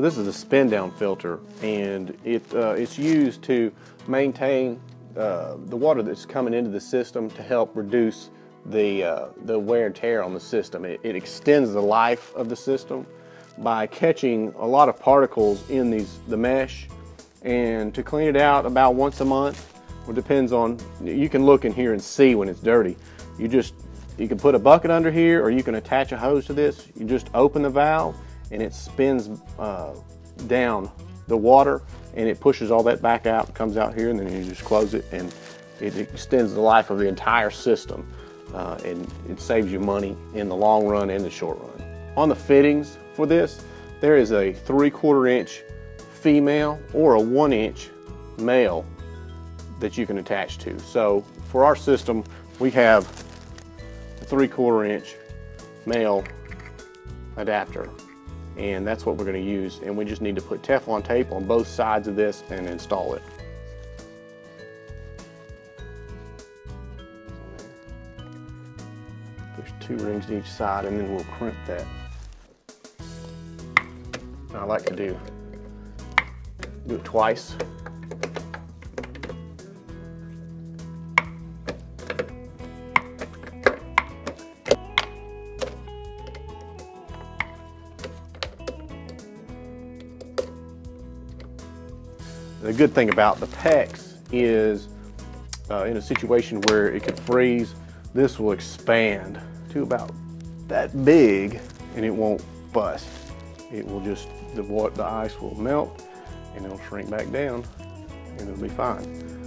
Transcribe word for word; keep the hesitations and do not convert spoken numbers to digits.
So this is a Spindown filter, and it, uh, it's used to maintain uh, the water that's coming into the system to help reduce the, uh, the wear and tear on the system. It, it extends the life of the system by catching a lot of particles in these, the mesh, and to clean it out about once a month. It depends on, you can look in here and see when it's dirty. You just, you can put a bucket under here, or you can attach a hose to this. You just open the valve and it spins uh, down the water, and it pushes all that back out, comes out here, and then you just close it, and it extends the life of the entire system, uh, and it saves you money in the long run and the short run. On the fittings for this, there is a three-quarter inch female or a one inch male that you can attach to. So for our system, we have a three-quarter inch male adapter, and that's what we're going to use, and we just need to put Teflon tape on both sides of this and install it. There's two rings to each side, and then we'll crimp that. I like to do do it twice. The good thing about the PEX is uh, in a situation where it could freeze, this will expand to about that big and it won't bust. It will just, the, the ice will melt and it'll shrink back down and it'll be fine.